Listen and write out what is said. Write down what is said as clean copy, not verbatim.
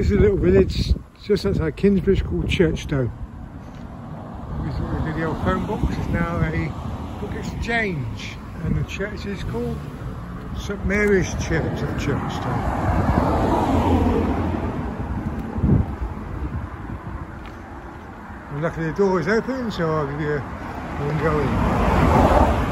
is a little village just outside Kingsbridge called Churchstow. The old phone box is now a book exchange, and the church is called St Mary's Church of Churchstow. Luckily the door is open, so I'll give you a go in.